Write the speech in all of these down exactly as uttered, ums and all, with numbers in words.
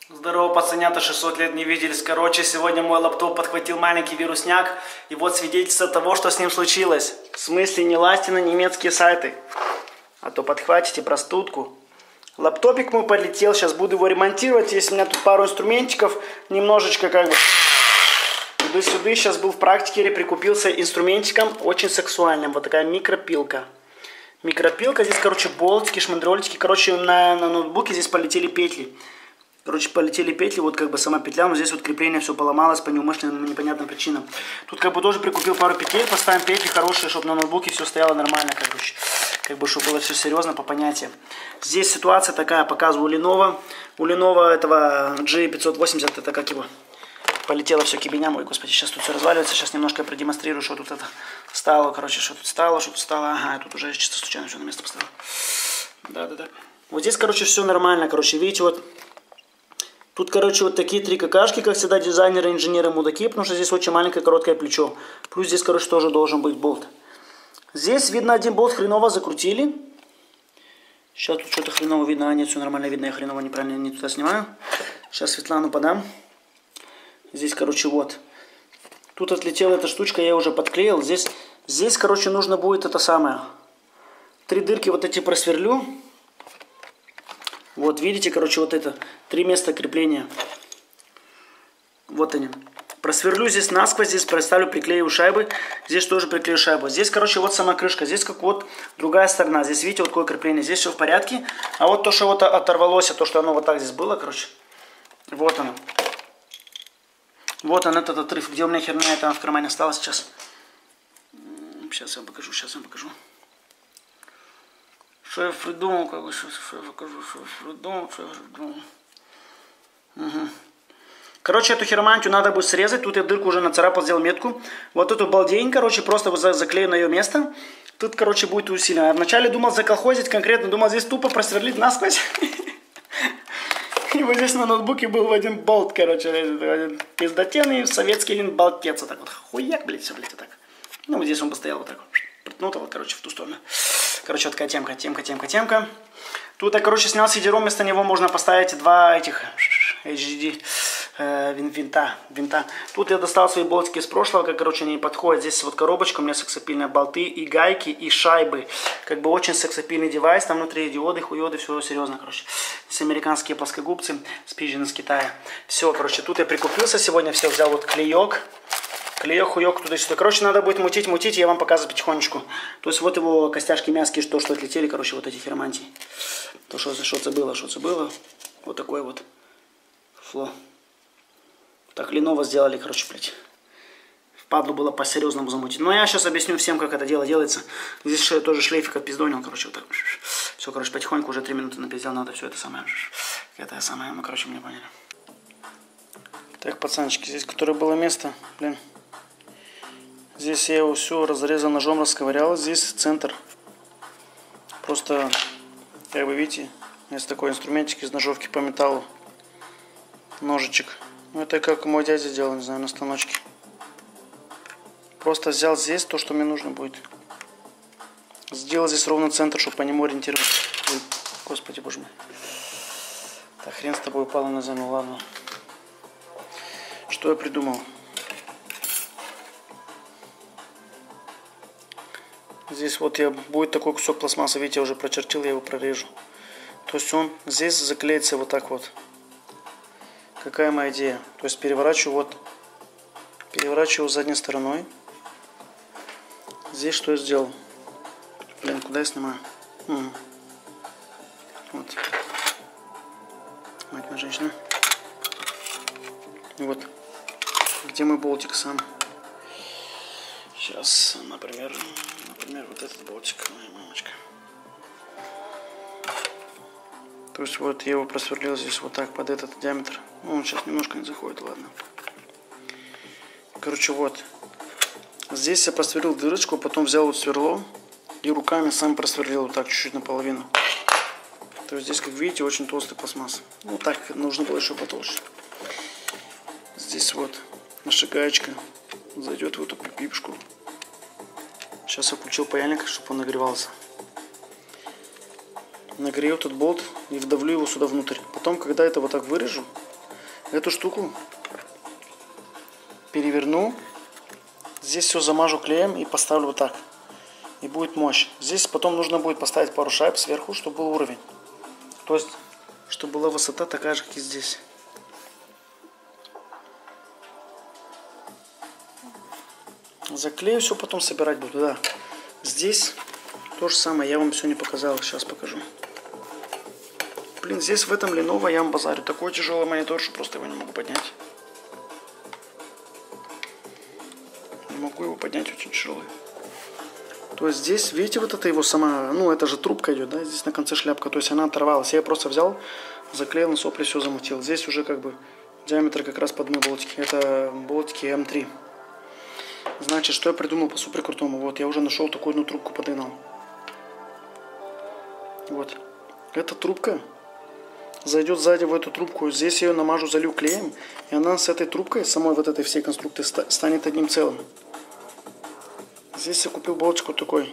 Здорово, пацанята, шестьсот лет не виделись. Короче, сегодня мой лаптоп подхватил маленький вирусняк. И вот свидетельство того, что с ним случилось. В смысле, не лазьте на немецкие сайты. А то подхватите простудку. Лаптопик мой полетел, сейчас буду его ремонтировать. Есть у меня тут пару инструментиков, немножечко как бы туда-сюда. Сейчас был в практике, прикупился инструментиком очень сексуальным. Вот такая микропилка. Микропилка, здесь, короче, болтики, шмандрольтики. Короче, на, на ноутбуке здесь полетели петли. Короче, полетели петли, вот как бы сама петля, но здесь вот крепление все поломалось по неумышленным, непонятным причинам. Тут как бы тоже прикупил пару петель, поставим петли хорошие, чтобы на ноутбуке все стояло нормально, как бы, как бы чтобы было все серьезно по понятиям. Здесь ситуация такая, показываю у Lenovo. У Lenovo этого джи пятьсот восемьдесят, это как его, полетело все к ебеням. Ой, господи, сейчас тут все разваливается, сейчас немножко я продемонстрирую, что тут это стало, короче, что тут стало, что тут стало. Ага, я тут уже чисто случайно все на место поставил. Да-да-да. Вот здесь, короче, все нормально, короче, видите, вот. Тут, короче, вот такие три какашки, как всегда, дизайнеры, инженеры, мудаки, потому что здесь очень маленькое короткое плечо. Плюс здесь, короче, тоже должен быть болт. Здесь, видно, один болт хреново закрутили. Сейчас тут что-то хреново видно. А, нет, все нормально видно, я хреново неправильно не туда снимаю. Сейчас Светлану подам. Здесь, короче, вот. Тут отлетела эта штучка, я уже подклеил. Здесь, здесь, короче, нужно будет это самое. Три дырки вот эти просверлю. Вот, видите, короче, вот это, три места крепления. Вот они. Просверлю здесь насквозь, здесь проставлю, приклею шайбы. Здесь тоже приклею шайбу. Здесь, короче, вот сама крышка. Здесь как вот другая сторона. Здесь, видите, вот такое крепление. Здесь все в порядке. А вот то, что вот оторвалось, то, что оно вот так здесь было, короче. Вот оно. Вот он, этот отрыв. Где у меня херня, это в кармане осталось сейчас. Сейчас я вам покажу, сейчас я вам покажу. Что я придумал, как бы, что, что я покажу, что я придумал, что я придумал. Угу. Короче, эту хиромантию надо будет срезать. Тут я дырку уже нацарапал, сделал метку. Вот эту балдень, короче, просто заклею на ее место. Тут, короче, будет усилено. Я вначале думал заколхозить конкретно, думал здесь тупо просверлить насквозь. И вот здесь на ноутбуке был один болт, короче, один пиздотенный советский один болтец. Вот так вот, хуяк, блядь, все, блядь, вот так. Ну, вот здесь он бы стоял вот так. Ну, то вот, короче, в ту сторону. Короче, вот такая темка, темка, темка, темка. Тут я, короче, снял сидером, вместо него можно поставить два этих эйч ди э, винта, винта. Тут я достал свои болтики из прошлого, как, короче, они подходят. Здесь вот коробочка, у меня сексапильные болты и гайки, и шайбы. Как бы очень сексапильный девайс, там внутри диоды, хуёды, все серьезно, короче. Здесь американские плоскогубцы, спижен из Китая. Все, короче, тут я прикупился сегодня, все, взял вот клеек. Клеек, хуек, туда-сюда. Короче, надо будет мутить, мутить, я вам показываю потихонечку. То есть вот его костяшки мяские, что, что отлетели, короче, вот эти хиромантии. То, что, что это было, что это было. Вот такой вот фло. Так Lenovo сделали, короче, блядь. Впадлу было по-серьезному замутить. Но я сейчас объясню всем, как это дело делается. Здесь тоже шлейфик отпиздонил, короче, вот так. Все, короче, потихоньку, уже три минуты напиздел, надо все это самое. Это самое, ну, короче, мне поняли. Так, пацанчики, здесь, которое было место, блин. Здесь я его все разрезал ножом, расковырял. Здесь центр. Просто, как вы видите, есть такой инструментик из ножовки по металлу. Ножичек. Ну, это как мой дядя делал, не знаю, на станочке. Просто взял здесь то, что мне нужно будет. Сделал здесь ровно центр, чтобы по нему ориентироваться. Ой, господи, боже мой. Так, хрен с тобой упала на землю, ладно. Что я придумал? Здесь вот я, будет такой кусок пластмассы, видите, я уже прочертил, я его прорежу. То есть он здесь заклеится вот так вот. Какая моя идея? То есть переворачиваю вот, переворачиваю задней стороной. Здесь что я сделал? Блин, куда я снимаю? Угу. Вот. Мать моя женщина. Вот. Где мой болтик сам? Сейчас, например, например, вот этот болтик, моя мамочка. То есть вот я его просверлил здесь вот так под этот диаметр. Ну, он сейчас немножко не заходит, ладно. Короче, вот. Здесь я просверлил дырочку, потом взял вот сверло и руками сам просверлил вот так чуть-чуть наполовину. То есть здесь, как видите, очень толстый пластмасс. Ну так, нужно было еще потолще. Здесь вот наша гаечка зайдет в эту пипишку. Сейчас я включил паяльник, чтобы он нагревался. Нагрею этот болт и вдавлю его сюда внутрь. Потом, когда это вот так вырежу, эту штуку переверну. Здесь все замажу клеем и поставлю вот так. И будет мощь. Здесь потом нужно будет поставить пару шайб сверху, чтобы был уровень. То есть, чтобы была высота такая же, как и здесь. Заклею все, потом собирать буду. Да. Здесь то же самое. Я вам все не показал. Сейчас покажу. Блин, здесь в этом Lenovo я вам базарю. Такой тяжелый монитор, что просто его не могу поднять. Не могу его поднять, очень тяжелый. То есть здесь, видите, вот это его сама, ну это же трубка идет, да, здесь на конце шляпка, то есть она оторвалась. Я просто взял, заклеил на сопли, все замутил. Здесь уже как бы диаметр как раз под мои болтики. Это болтики эм три. Значит, что я придумал по супер крутому? Вот, я уже нашел такую одну трубку, подогнал. Вот. Эта трубка зайдет сзади в эту трубку. Здесь я ее намажу, залью клеем. И она с этой трубкой, самой вот этой всей конструкции, станет одним целым. Здесь я купил болтик вот такой.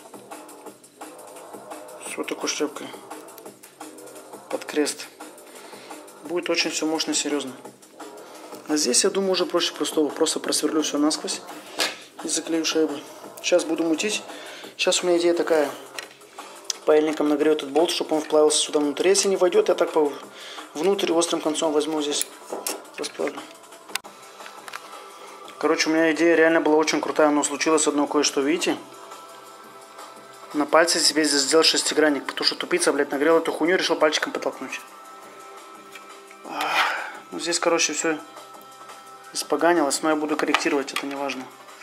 С вот такой шляпкой. Под крест. Будет очень все мощно и серьезно. А здесь, я думаю, уже проще простого. Просто просверлю все насквозь. И заклею шайбу. Сейчас буду мутить. Сейчас у меня идея такая. Паяльником нагрею этот болт, чтобы он вплавился сюда внутрь. Если не войдет, я так по внутрь острым концом возьму здесь. Расплавлю. Короче, у меня идея реально была очень крутая, но случилось одно кое-что, видите? На пальце себе здесь сделал шестигранник, потому что тупица, блядь, нагрел эту хуйню и решил пальчиком подтолкнуть. Ну, здесь, короче, все испоганилось, но я буду корректировать, это не важно.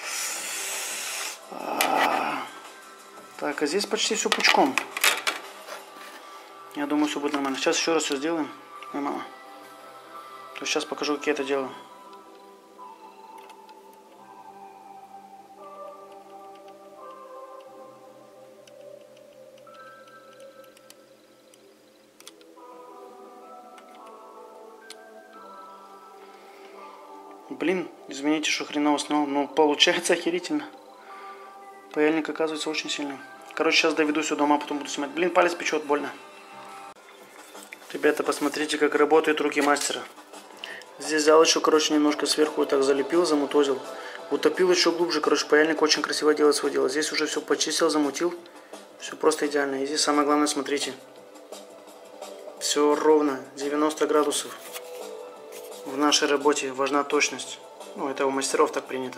Так, а здесь почти все пучком. Я думаю, все будет нормально. Сейчас еще раз все сделаем. Ой, мама. То есть сейчас покажу, как я это делаю. Блин, извините, что хреново снял, но получается охерительно. Паяльник оказывается очень сильный. Короче, сейчас доведу все дома, потом буду снимать. Блин, палец печет, больно. Ребята, посмотрите, как работают руки мастера. Здесь взял еще, короче, немножко сверху вот так залепил, замутозил. Утопил еще глубже, короче, паяльник очень красиво делает свое дело. Здесь уже все почистил, замутил. Все просто идеально. И здесь самое главное, смотрите. Все ровно, девяносто градусов. В нашей работе важна точность. Ну, это у мастеров так принято.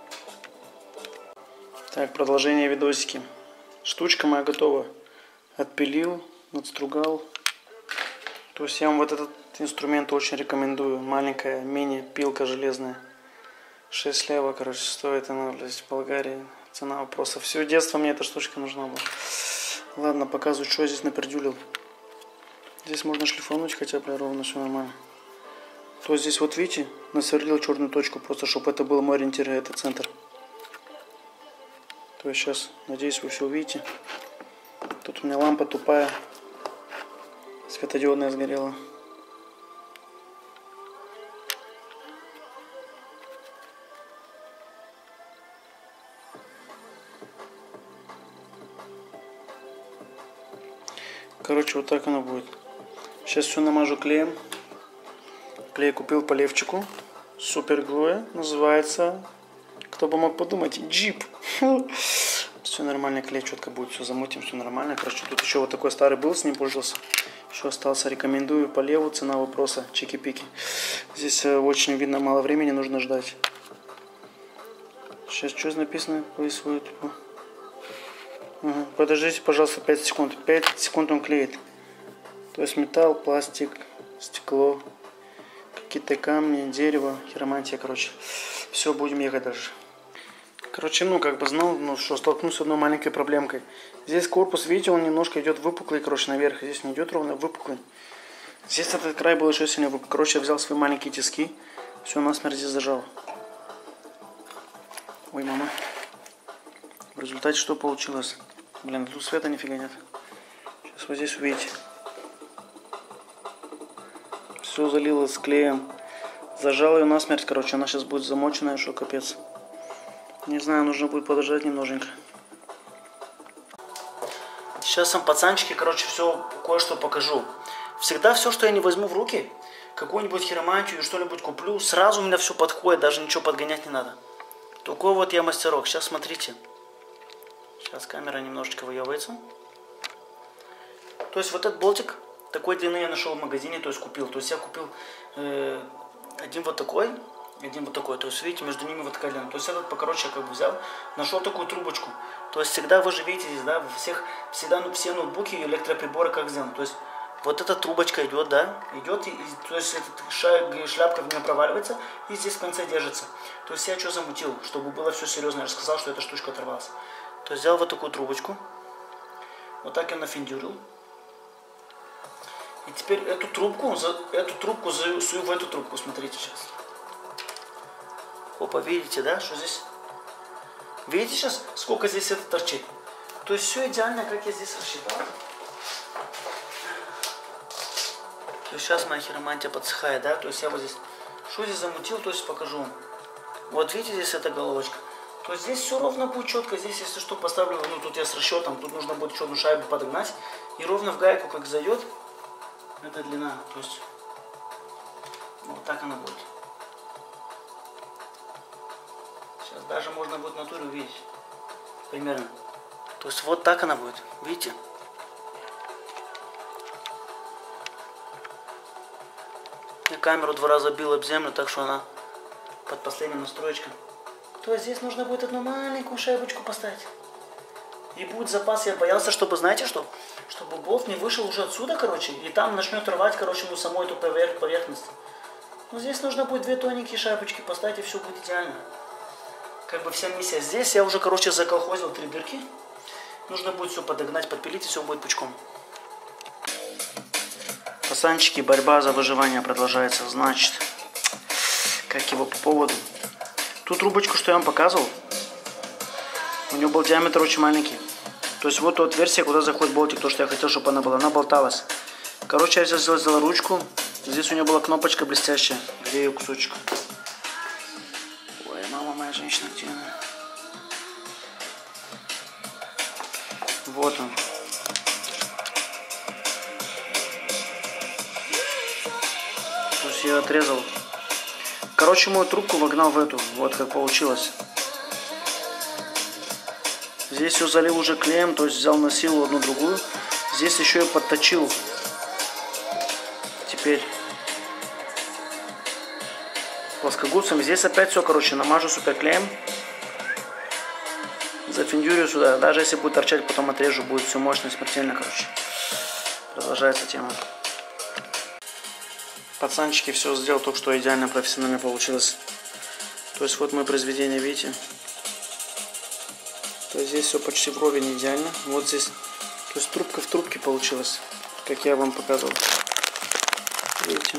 Так, продолжение видосики. Штучка моя готова. Отпилил, надстругал. То есть я вам вот этот инструмент очень рекомендую. Маленькая мини-пилка железная. шесть лева, короче, стоит она, блядь, в Болгарии. Цена вопроса. Все детство мне эта штучка нужна была. Ладно, показываю, что я здесь напердюлил. Здесь можно шлифануть хотя бы ровно, все нормально. То есть здесь вот видите, насверлил черную точку, просто чтобы это был мой ориентир, и это центр. То есть сейчас, надеюсь, вы все увидите. Тут у меня лампа тупая, светодиодная сгорела. Короче, вот так оно будет. Сейчас все намажу клеем. Клей купил по левчику. Суперглоя. Называется, кто бы мог подумать, джип. Все нормально, клей четко будет. Все замутим, все нормально. Короче, тут еще вот такой старый был, с ним пользовался. Еще остался, рекомендую. По леву цена вопроса. Чики-пики. Здесь очень видно, мало времени, нужно ждать. Сейчас что написано? Происходит. Ага. Подождите, пожалуйста, пять секунд. пять секунд он клеит. То есть металл, пластик, стекло. Какие-то камни, дерево, хиромантия, короче. Все, будем ехать дальше. Короче, ну, как бы знал, ну, что столкнулся с одной маленькой проблемкой. Здесь корпус, видите, он немножко идет выпуклый, короче, наверх. Здесь не идет ровно, выпуклый. Здесь этот край был еще сильнее выпуклый. Короче, я взял свои маленькие тиски. Все, насмерть здесь зажал. Ой, мама. В результате что получилось? Блин, тут света нифига нет. Сейчас вот здесь увидите. Все залилось клеем. Зажал ее насмерть, короче, она сейчас будет замоченная, что капец. Не знаю, нужно будет подождать немноженько. Сейчас вам, пацанчики, короче, все кое-что покажу. Всегда все, что я не возьму в руки, какую-нибудь хиромантию, что-нибудь куплю, сразу у меня все подходит, даже ничего подгонять не надо. Такой вот я мастерок. Сейчас смотрите. Сейчас камера немножечко выебывается. То есть вот этот болтик такой длины я нашел в магазине, то есть купил. То есть я купил э, один вот такой, один вот такой. То есть видите, между ними вот такая длина. То есть этот покороче я как бы взял, нашел такую трубочку. То есть всегда вы же видите здесь, да, всех, всегда ну, все ноутбуки и электроприборы как сделаны. То есть вот эта трубочка идет, да, идет, и, то есть эта шляпка в нее проваливается и здесь в конце держится. То есть я что замутил, чтобы было все серьезно, я же сказал, что эта штучка оторвалась. То есть взял вот такую трубочку, вот так я нафиндюрил. И теперь эту трубку, эту трубку засую в эту трубку, смотрите сейчас. Опа, видите, да, что здесь? Видите сейчас, сколько здесь это торчит? То есть все идеально, как я здесь рассчитал. То есть сейчас моя хиромантия подсыхает, да, то есть я вот здесь, что здесь замутил, то есть покажу вам. Вот видите, здесь эта головочка. То есть здесь все ровно будет четко, здесь если что поставлю, ну тут я с расчетом, тут нужно будет еще одну шайбу подогнать. И ровно в гайку как зайдет, эта длина, то есть вот так она будет. Сейчас даже можно будет в натуре увидеть, примерно. То есть вот так она будет, видите? Я камеру два раза бил об землю, так что она под последней настроечкой. То есть здесь нужно будет одну маленькую шайбочку поставить. И будет запас. Я боялся, чтобы, знаете что? Чтобы болт не вышел уже отсюда, короче, и там начнет рвать, короче, ну саму эту поверх, поверхность. Но здесь нужно будет две тоненькие шайбочки поставить, и все будет идеально. Как бы вся миссия. Здесь я уже, короче, заколхозил три дырки. Нужно будет все подогнать, подпилить, и все будет пучком. Пацанчики, борьба за выживание продолжается. Значит, как его по поводу. Ту трубочку, что я вам показывал, у нее был диаметр очень маленький. То есть вот то отверстие, куда заходит болтик, то, что я хотел, чтобы она была. Она болталась. Короче, я здесь сделал ручку. Здесь у нее была кнопочка блестящая. Где ее кусочек? Ой, мама моя женщина, где она? Вот он. То есть я отрезал. Короче, мою трубку вогнал в эту. Вот как получилось. Здесь все залил уже клеем, то есть взял на силу одну другую. Здесь еще и подточил. Теперь плоскогубцем. Здесь опять все, короче, намажу суперклеем. Зафиндюрю сюда. Даже если будет торчать, потом отрежу, будет все мощно и смертельно, короче. Продолжается тема. Пацанчики, все сделал, только что идеально, профессионально получилось. То есть вот мое произведение, видите? То есть здесь все почти вровень идеально. Вот здесь, то есть трубка в трубке получилась, как я вам показывал. Видите?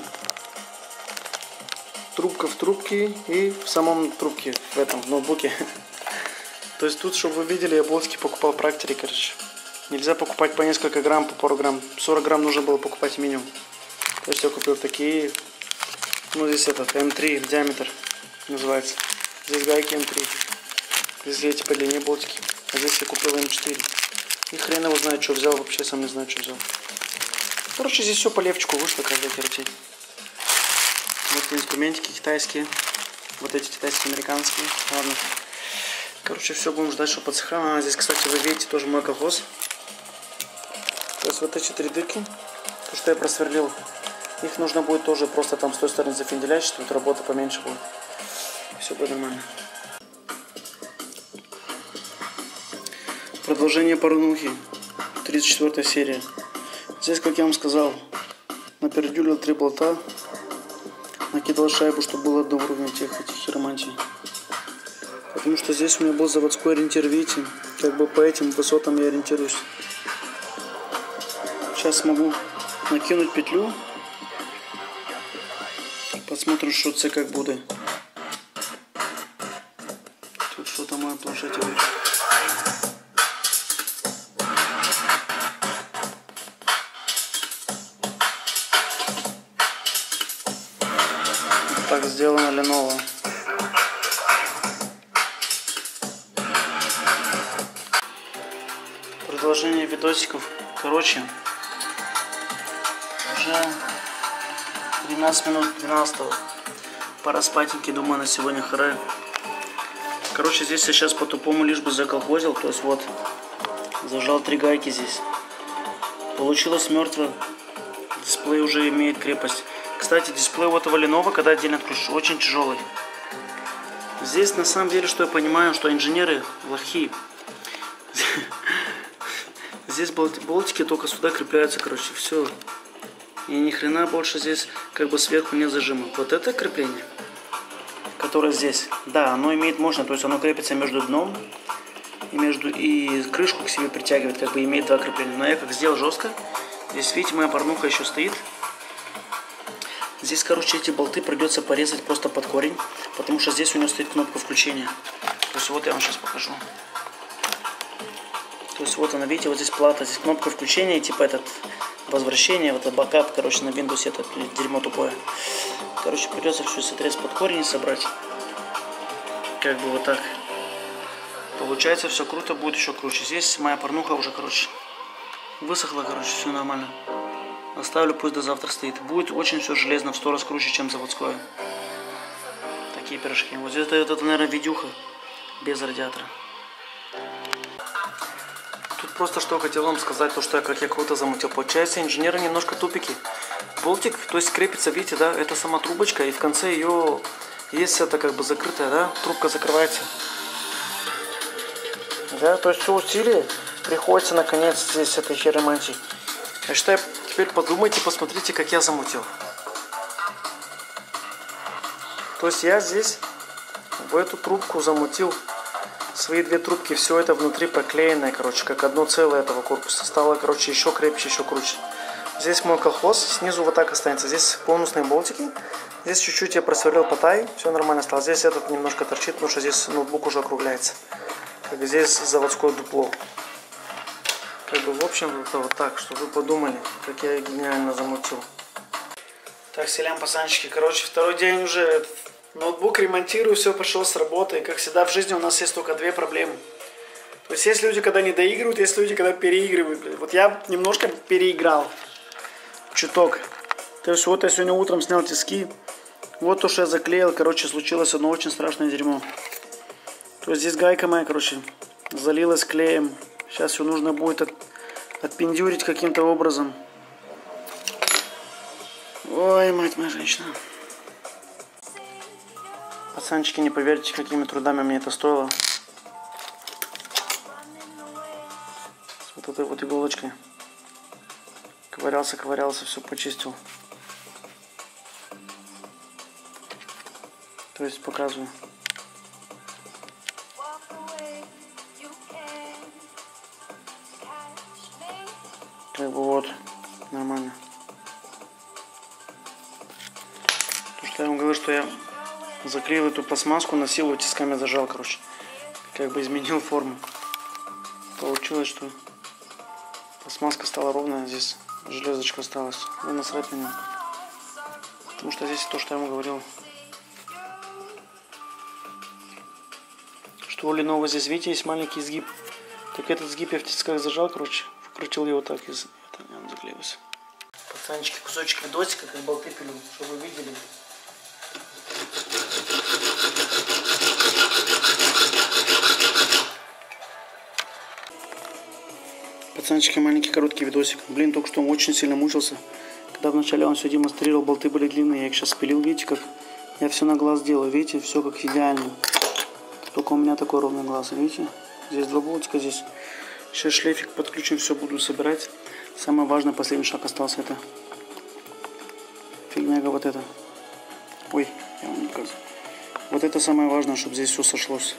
Трубка в трубке и в самом трубке, в этом, в ноутбуке. То есть тут, чтобы вы видели, я болтики покупал в практике, короче. Нельзя покупать по несколько грамм, по пару грамм. сорок грамм нужно было покупать минимум. То есть я купил такие, ну здесь этот эм три диаметр называется. Здесь гайки эм три. Здесь эти по длине болтики. А здесь я купил эм четыре. И хрен его знает, что взял. Вообще сам не знаю, что взял. Короче, здесь все по левчику вышло, каждая херотень. Вот инструментики китайские. Вот эти китайские, американские. Ладно. Короче, все, будем ждать, что подсыхало. А, здесь, кстати, вы видите, тоже мой колхоз. То есть вот эти три дырки, то, что я просверлил, их нужно будет тоже просто там с той стороны зафинделять, что тут работа поменьше будет. Все будет нормально. Продолжение порнухи. тридцать четвёртая серия. Здесь, как я вам сказал, напердюлил три болта. Накидал шайбу, чтобы было до уровня тех этих хиромантий. Потому что здесь у меня был заводской ориентир, видите. Как бы по этим высотам я ориентируюсь. Сейчас смогу накинуть петлю. Посмотрим, что це как будет. Тут что-то мое планшете вышло. Так сделано Lenovo. Продолжение видосиков. Короче, уже двенадцать минут двенадцатого. Пора спатеньки, думаю, на сегодня хара. Короче, здесь я сейчас по-тупому лишь бы заколхозил. То есть вот, зажал три гайки здесь. Получилось мертво. Дисплей уже имеет крепость. Кстати, дисплей у этого Lenovo, когда отдельно отключишь, очень тяжелый. Здесь на самом деле, что я понимаю, что инженеры лохи. Здесь болтики только сюда крепляются, короче, все. И ни хрена больше здесь как бы сверху нет зажима. Вот это крепление, которое здесь, да, оно имеет мощность, то есть оно крепится между дном и между и крышку к себе притягивает, как бы имеет два крепления. Но я как сделал жестко. Здесь, видите, моя порнуха еще стоит. Здесь, короче, эти болты придется порезать просто под корень, потому что здесь у него стоит кнопка включения. То есть вот я вам сейчас покажу. То есть вот она, видите, вот здесь плата, здесь кнопка включения, типа этот возвращение, вот этот бакап, короче, на Windows это дерьмо тупое. Короче, придется все сотрясать под корень и собрать. Как бы вот так. Получается, все круто, будет еще круче. Здесь моя порнуха уже, короче, высохла, короче, все нормально. Оставлю, пусть до завтра стоит. Будет очень все железно, в сто раз круче, чем заводское. Такие пирожки. Вот здесь это, это, наверное, видюха без радиатора. Тут просто что хотел вам сказать, то что я, как я круто замутил. Получается, инженеры немножко тупики. Болтик, то есть крепится, видите, да, это сама трубочка, и в конце ее есть это как бы закрытая, да, трубка закрывается. Да, то есть все усилие приходится наконец здесь этой хиромантии. Я считаю, теперь подумайте, посмотрите, как я замутил. То есть я здесь в эту трубку замутил свои две трубки, все это внутри проклеенное, короче, как одно целое этого корпуса. Стало, короче, еще крепче, еще круче. Здесь мой колхоз, снизу вот так останется. Здесь бонусные болтики. Здесь чуть-чуть я просверлил потай, все нормально стало. Здесь этот немножко торчит, потому что здесь ноутбук уже округляется. Как здесь заводское дупло. Как бы, в общем, это вот так, чтобы вы подумали, как я гениально замутил. Так, селям, пацанчики, короче, второй день уже этот ноутбук ремонтирую, все пошло с работы. И, как всегда в жизни у нас есть только две проблемы. То есть есть люди, когда не доигрывают, есть люди, когда переигрывают. Вот я немножко переиграл. Чуток. То есть вот я сегодня утром снял тиски. Вот то, что я заклеил, короче, случилось одно очень страшное дерьмо. То есть здесь гайка моя, короче, залилась клеем. Сейчас все нужно будет от, отпендюрить каким-то образом. Ой, мать моя женщина. Пацанчики, не поверите, какими трудами мне это стоило. С вот этой вот иголочкой. Ковырялся, ковырялся, все почистил. То есть показываю. Как бы вот, нормально. То, что я вам говорю, что я заклеил эту пластмасску, на силу тисками зажал, короче. Как бы изменил форму. Получилось, что пластмасска стала ровная, здесь железочка осталась. И насрать на нее. Потому что здесь то, что я вам говорил. Что у Lenovo здесь, видите, есть маленький сгиб. Так этот сгиб я в тисках зажал, короче. Вкрутил его так, из это он заклеился. Пацанчики, кусочек видосика, как болты пилю, чтобы вы видели. Пацанчики, маленький короткий видосик. Блин, только что он очень сильно мучился. Когда вначале он все демонстрировал, болты были длинные, я их сейчас спилил, видите, как я все на глаз делаю, видите, все как идеально. Только у меня такой ровный глаз, видите? Здесь два болтика, здесь. Сейчас шлейфик подключим, все буду собирать. Самое важное, последний шаг остался, это фигняга вот это. Ой, я вам не показываю. Вот это самое важное, чтобы здесь все сошлось.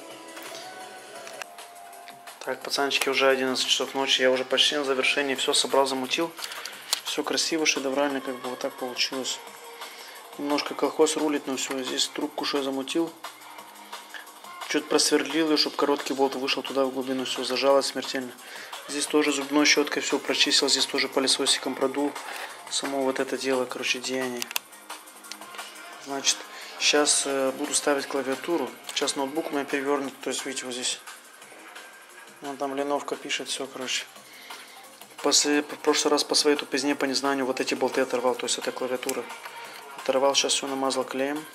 Так, пацанчики, уже одиннадцать часов ночи, я уже почти на завершении, все собрал, замутил. Все красиво, шедеврально, как бы вот так получилось. Немножко колхоз рулит, но все, здесь трубку что я замутил. Чуть просверлил ее, чтобы короткий болт вышел туда в глубину, все зажалось смертельно. Здесь тоже зубной щеткой все прочистил, здесь тоже пылесосиком продул. Само вот это дело, короче, деяние. Значит, сейчас э, буду ставить клавиатуру. Сейчас ноутбук у меня перевернут, то есть видите, вот здесь. Вон там Леновка пишет, все, короче. После, в прошлый раз по своей тупизне, по незнанию, вот эти болты оторвал, то есть это клавиатура. Оторвал, сейчас все намазал клеем.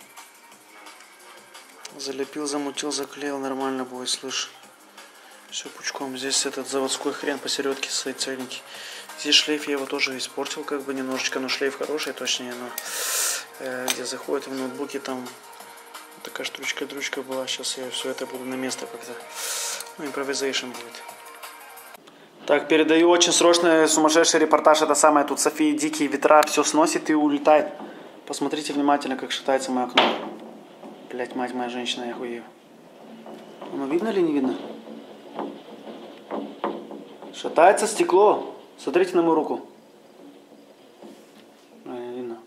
Залепил, замутил, заклеил, нормально будет, слышь. Все пучком. Здесь этот заводской хрен посередке стоит цельненький. Здесь шлейф я его тоже испортил, как бы немножечко, но шлейф хороший, точнее, но э, где заходит в ноутбуке, там такая штучка-дрючка была. Сейчас я все это буду на место как-то. Ну, импровизейшн будет. Так, передаю очень срочный сумасшедший репортаж. Это самое, тут София дикие ветра, все сносит и улетает. Посмотрите внимательно, как шатается мое окно. Блять, мать моя женщина, я хуею. Оно видно или не видно? Шатается стекло. Смотрите на мою руку. А, не видно.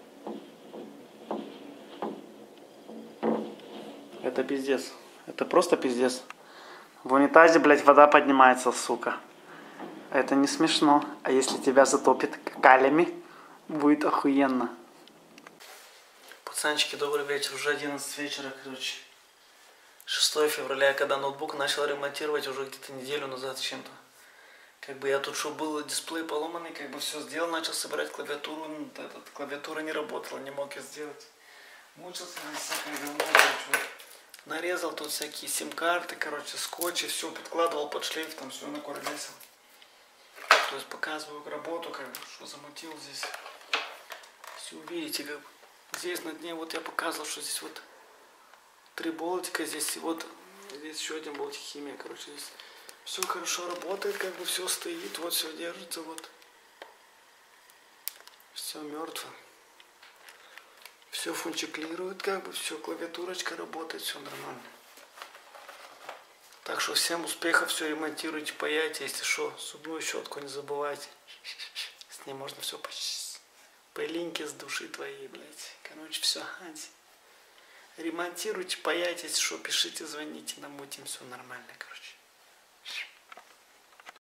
Это пиздец. Это просто пиздец. В унитазе, блядь, вода поднимается, сука. Это не смешно. А если тебя затопит калями, будет охуенно. Пацанчики, добрый вечер. Уже одиннадцать вечера, короче. шестое февраля, когда ноутбук начал ремонтировать уже где-то неделю назад с чем-то. Как бы я тут, что был дисплей поломанный, как бы все сделал, начал собирать клавиатуру. Этот, клавиатура не работала, не мог ее сделать. Мучился на всякое говно, короче. Нарезал тут всякие сим-карты, короче, скотчи, все подкладывал под шлейф, там все накуролесил. То есть показываю работу, как бы, что замутил здесь. Все увидите, как бы. Здесь на дне, вот я показывал, что здесь вот три болтика, здесь вот, здесь еще один болтик, химия, короче, здесь. Все хорошо работает, как бы все стоит, вот все держится, вот. Все мертво. Все функционирует, как бы, все, клавиатурочка работает, все нормально. Так что всем успехов, все ремонтируйте, паяйте, если что, зубную щетку не забывайте. С ней можно все почистить. Пылинки с души твоей, блядь. Короче, все, ремонтируйте, паяйте, если что, пишите, звоните, намутим, все нормально, короче.